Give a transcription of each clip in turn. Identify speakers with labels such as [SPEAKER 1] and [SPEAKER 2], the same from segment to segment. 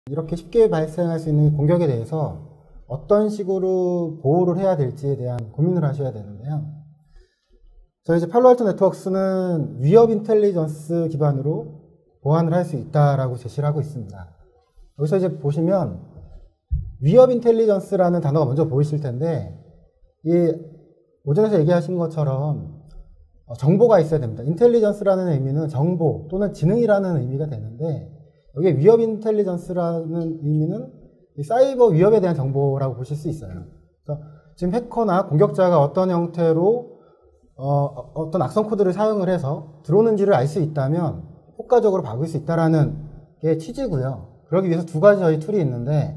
[SPEAKER 1] 이렇게 쉽게 발생할 수 있는 공격에 대해서 어떤 식으로 보호를 해야 될지에 대한 고민을 하셔야 되는데요. 저희 이제 팔로알토 네트워크스는 위협 인텔리전스 기반으로 보안을 할 수 있다라고 제시를 하고 있습니다. 여기서 이제 보시면 위협 인텔리전스라는 단어가 먼저 보이실 텐데, 이 오전에서 얘기하신 것처럼 정보가 있어야 됩니다. 인텔리전스라는 의미는 정보 또는 지능이라는 의미가 되는데, 여기에 위협 인텔리전스라는 의미는 사이버 위협에 대한 정보라고 보실 수 있어요. 그래서 지금 해커나 공격자가 어떤 형태로 어떤 악성 코드를 사용을 해서 들어오는지를 알 수 있다면 효과적으로 막을 수 있다라는 게 취지고요. 그러기 위해서 두 가지 저희 툴이 있는데,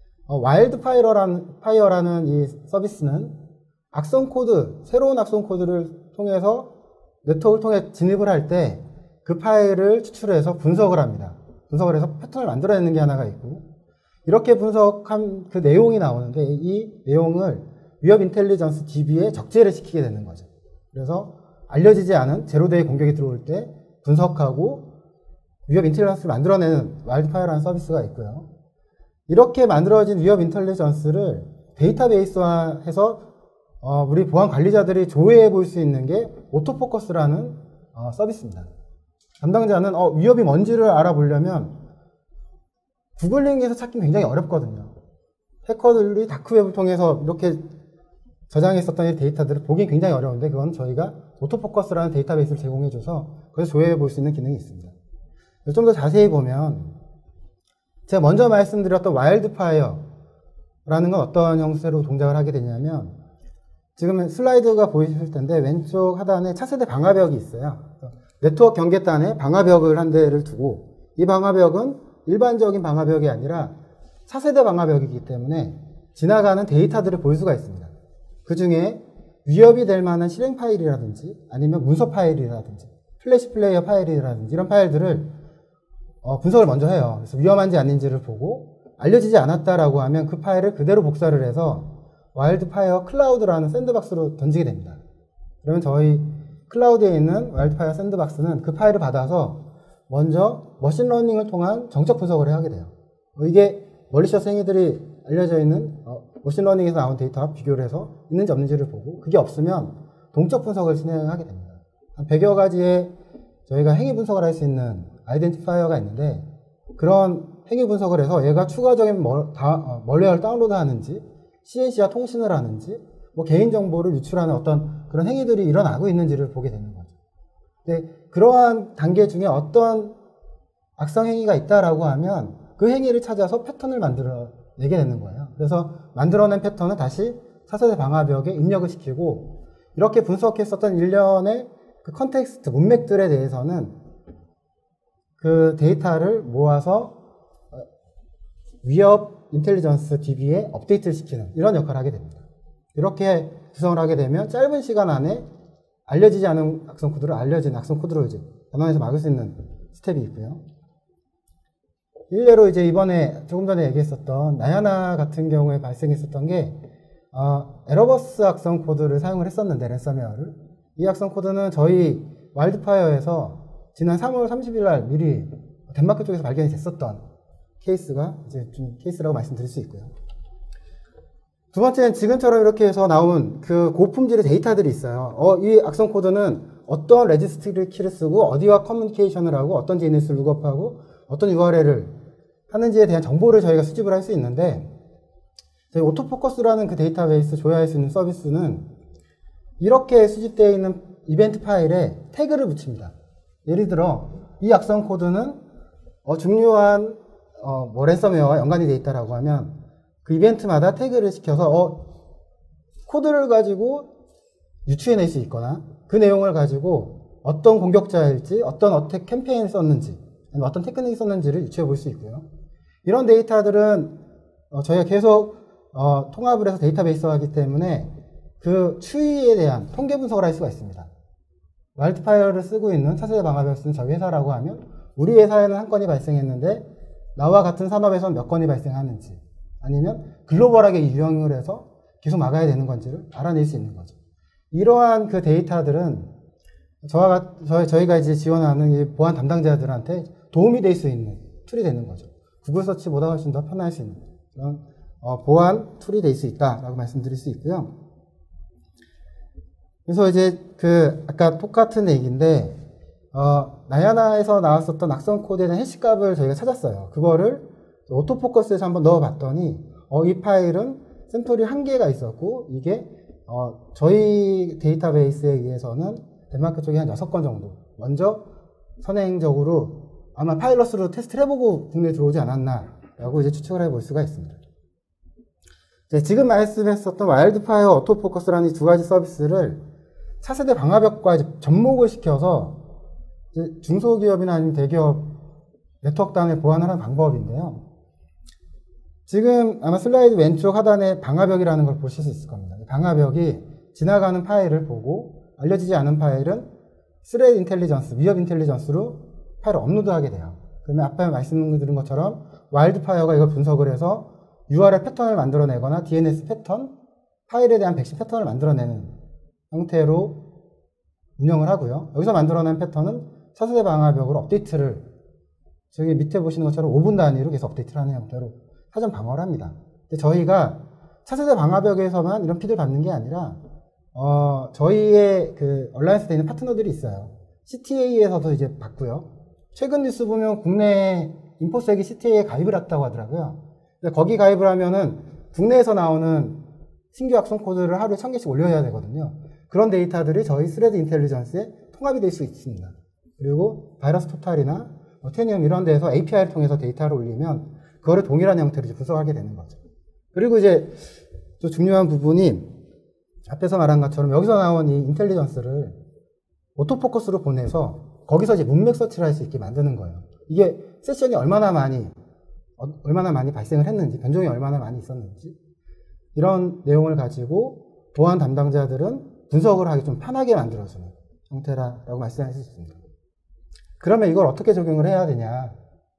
[SPEAKER 1] 와일드파이어라는 이 서비스는 악성 코드, 새로운 악성 코드를 통해서 네트워크를 통해 진입을 할 때 그 파일을 추출해서 분석을 합니다. 분석을 해서 패턴을 만들어내는 게 하나가 있고, 이렇게 분석한 그 내용이 나오는데 이 내용을 위협 인텔리전스 DB에 적재를 시키게 되는 거죠. 그래서 알려지지 않은 제로데이 공격이 들어올 때 분석하고 위협 인텔리전스를 만들어내는 와일드파이어라는 서비스가 있고요. 이렇게 만들어진 위협 인텔리전스를 데이터베이스화해서 우리 보안 관리자들이 조회해 볼 수 있는 게 오토포커스라는 서비스입니다. 담당자는 위협이 뭔지를 알아보려면 구글링에서 찾기 굉장히 어렵거든요. 해커들이 다크웹을 통해서 이렇게 저장했었던 이 데이터들을 보기 굉장히 어려운데, 그건 저희가 오토포커스라는 데이터베이스를 제공해줘서 그래서 조회해 볼 수 있는 기능이 있습니다. 좀 더 자세히 보면 제가 먼저 말씀드렸던 와일드파이어라는 건 어떤 형태로 동작을 하게 되냐면, 지금 슬라이드가 보이실 텐데 왼쪽 하단에 차세대 방화벽이 있어요. 네트워크 경계단에 방화벽을 한 대를 두고, 이 방화벽은 일반적인 방화벽이 아니라 차세대 방화벽이기 때문에 지나가는 데이터들을 볼 수가 있습니다. 그 중에 위협이 될 만한 실행 파일이라든지 아니면 문서 파일이라든지 플래시 플레이어 파일이라든지 이런 파일들을 분석을 먼저 해요. 그래서 위험한지 아닌지를 보고 알려지지 않았다라고 하면 그 파일을 그대로 복사를 해서 와일드파이어 클라우드라는 샌드박스로 던지게 됩니다. 그러면 저희 클라우드에 있는 와일드파이어 샌드박스는 그 파일을 받아서 먼저 머신러닝을 통한 정적 분석을 하게 돼요. 이게 멀리셔스 행위들이 알려져 있는 머신러닝에서 나온 데이터와 비교를 해서 있는지 없는지를 보고, 그게 없으면 동적 분석을 진행하게 됩니다. 한 100여 가지의 저희가 행위 분석을 할 수 있는 아이덴티파이어가 있는데, 그런 행위 분석을 해서 얘가 추가적인 멀웨어를 다운로드하는지 CNC와 통신을 하는지 개인정보를 유출하는 어떤 그런 행위들이 일어나고 있는지를 보게 되는 거죠. 근데 그러한 단계 중에 어떤 악성 행위가 있다라고 하면 그 행위를 찾아서 패턴을 만들어내게 되는 거예요. 그래서 만들어낸 패턴을 다시 차세대 방화벽에 입력을 시키고, 이렇게 분석했었던 일련의 그 컨텍스트, 문맥들에 대해서는 그 데이터를 모아서 위협 인텔리전스 DB에 업데이트를 시키는 이런 역할을 하게 됩니다. 이렇게 구성을 하게 되면 짧은 시간 안에 알려지지 않은 악성 코드를 알려진 악성 코드로 이제 전환해서 막을 수 있는 스텝이 있고요. 일례로 이제 이번에 조금 전에 얘기했었던 나야나 같은 경우에 발생했었던 게 에러버스 악성 코드를 사용을 했었는데, 랜섬웨어를. 이 악성 코드는 저희 와일드파이어에서 지난 3월 30일 날 미리 덴마크 쪽에서 발견이 됐었던 케이스가 이제 좀 케이스라고 말씀드릴 수 있고요. 두 번째는 지금처럼 이렇게 해서 나온 그 고품질의 데이터들이 있어요. 이 악성 코드는 어떤 레지스트리 키를 쓰고 어디와 커뮤니케이션을 하고 어떤 DNS를 룩업하고 어떤 URL을 하는지에 대한 정보를 저희가 수집을 할 수 있는데, 저희 오토포커스라는 그 데이터베이스 조회할 수 있는 서비스는 이렇게 수집되어 있는 이벤트 파일에 태그를 붙입니다. 예를 들어 이 악성 코드는 중요한 랜섬웨어와 연관이 되어 있다라고 하면 그 이벤트마다 태그를 시켜서 코드를 가지고 유추해낼 수 있거나 그 내용을 가지고 어떤 공격자일지, 어떤 어택 캠페인을 썼는지, 어떤 테크닉을 썼는지를 유추해 볼 수 있고요. 이런 데이터들은 저희가 계속 통합을 해서 데이터베이스화하기 때문에 그 추이에 대한 통계 분석을 할 수가 있습니다. 와일드파이어를 쓰고 있는 차세대 방화벽을 쓰는 저희 회사라고 하면 우리 회사에는 한 건이 발생했는데 나와 같은 산업에서는 몇 건이 발생하는지, 아니면 글로벌하게 유형을 해서 계속 막아야 되는 건지를 알아낼 수 있는 거죠. 이러한 그 데이터들은 저희가 이제 지원하는 이 보안 담당자들한테 도움이 될 수 있는 툴이 되는 거죠. 구글 서치보다 훨씬 더 편할 수 있는 그런 보안 툴이 될 수 있다라고 말씀드릴 수 있고요. 그래서 이제 아까 똑같은 얘기인데 나야나에서 나왔었던 악성 코드에 대한 해시값을 저희가 찾았어요. 그거를 오토포커스에서 한번 넣어봤더니 이 파일은 샘플이 1개가 있었고 이게 저희 데이터베이스에 의해서는 덴마크 쪽에 한 6건 정도 먼저 선행적으로 아마 파일럿으로 테스트를 해보고 국내에 들어오지 않았나라고 이제 추측을 해볼 수가 있습니다. 지금 말씀했었던 와일드파이어 오토포커스라는 이 두 가지 서비스를 차세대 방화벽과 이제 접목을 시켜서 이제 중소기업이나 아니면 대기업 네트워크 단을 보완하는 방법인데요. 지금 아마 슬라이드 왼쪽 하단에 방화벽이라는 걸 보실 수 있을 겁니다. 방화벽이 지나가는 파일을 보고 알려지지 않은 파일은 스레드 인텔리전스, 위협 인텔리전스로 파일을 업로드하게 돼요. 그러면 앞에 말씀드린 것처럼 와일드파이어가 이걸 분석을 해서 URL 패턴을 만들어내거나 DNS 패턴, 파일에 대한 백신 패턴을 만들어내는 형태로 운영을 하고요. 여기서 만들어낸 패턴은 차세대 방화벽으로 업데이트를 저기 밑에 보시는 것처럼 5분 단위로 계속 업데이트를 하는 형태로 사전 방어를 합니다. 근데 저희가 차세대 방화벽에서만 이런 피드를 받는 게 아니라 저희의 얼라이언스 되어 있는 파트너들이 있어요. CTA에서도 이제 받고요. 최근 뉴스 보면 국내 인포섹이 CTA에 가입을 했다고 하더라고요. 근데 거기 가입을 하면은 국내에서 나오는 신규 악성 코드를 하루에 1000개씩 올려야 되거든요. 그런 데이터들이 저희 스레드 인텔리전스에 통합이 될 수 있습니다. 그리고 바이러스 토탈이나 테니움 이런 데에서 API를 통해서 데이터를 올리면 그거를 동일한 형태로 이제 분석하게 되는 거죠. 그리고 이제 또 중요한 부분이 앞에서 말한 것처럼 여기서 나온 이 인텔리전스를 오토포커스로 보내서 거기서 이제 문맥 서치를 할 수 있게 만드는 거예요. 이게 세션이 얼마나 많이 발생을 했는지, 변종이 얼마나 많이 있었는지 이런 내용을 가지고 보안 담당자들은 분석을 하기 좀 편하게 만들어주는 형태라고 말씀할 수 있습니다. 그러면 이걸 어떻게 적용을 해야 되냐?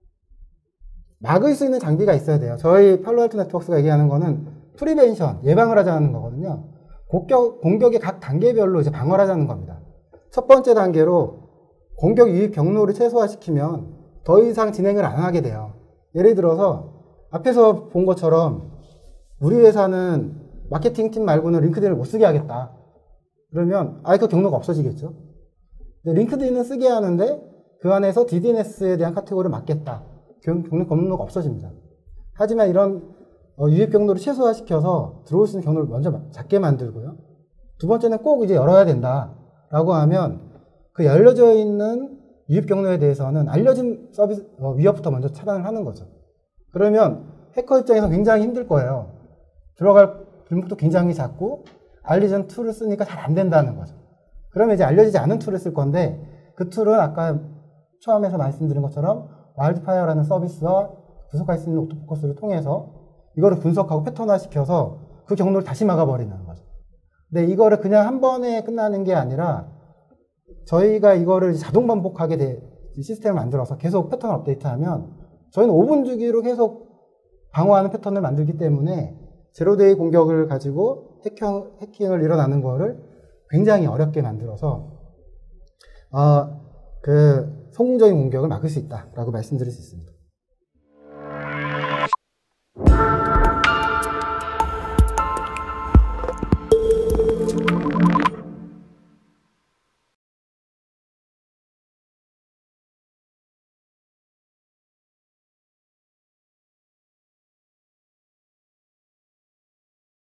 [SPEAKER 1] 막을 수 있는 장비가 있어야 돼요. 저희 팔로알토 네트워크가 얘기하는 거는 프리벤션, 예방을 하자는 거거든요. 공격의 각 단계별로 이제 방어를 하자는 겁니다. 첫 번째 단계로 공격 유입 경로를 최소화시키면 더 이상 진행을 안 하게 돼요. 예를 들어서 앞에서 본 것처럼 우리 회사는 마케팅팀 말고는 링크드인을 못 쓰게 하겠다. 그러면 그 경로가 없어지겠죠. 근데 링크드인은 쓰게 하는데 그 안에서 DDNS에 대한 카테고리를 막겠다. 경로가 없어집니다. 하지만 이런 유입 경로를 최소화시켜서 들어올 수 있는 경로를 먼저 작게 만들고요. 두 번째는 꼭 이제 열어야 된다라고 하면 그 열려져 있는 유입 경로에 대해서는 알려진 서비스 위협부터 먼저 차단을 하는 거죠. 그러면 해커 입장에서 굉장히 힘들 거예요. 들어갈 길목도 굉장히 작고 알려진 툴을 쓰니까 잘 안 된다는 거죠. 그러면 이제 알려지지 않은 툴을 쓸 건데 그 툴은 아까 처음에서 말씀드린 것처럼 와일드파이어라는 서비스와 분석할 수 있는 오토포커스를 통해서 이거를 분석하고 패턴화 시켜서 그 경로를 다시 막아버리는 거죠. 근데 이거를 그냥 한 번에 끝나는 게 아니라 저희가 이거를 자동 반복하게 시스템을 만들어서 계속 패턴을 업데이트하면 저희는 5분 주기로 계속 방어하는 패턴을 만들기 때문에 제로데이 공격을 가지고 해킹을 일어나는 거를 굉장히 어렵게 만들어서 성공적인 공격을 막을 수 있다라고 말씀드릴 수 있습니다.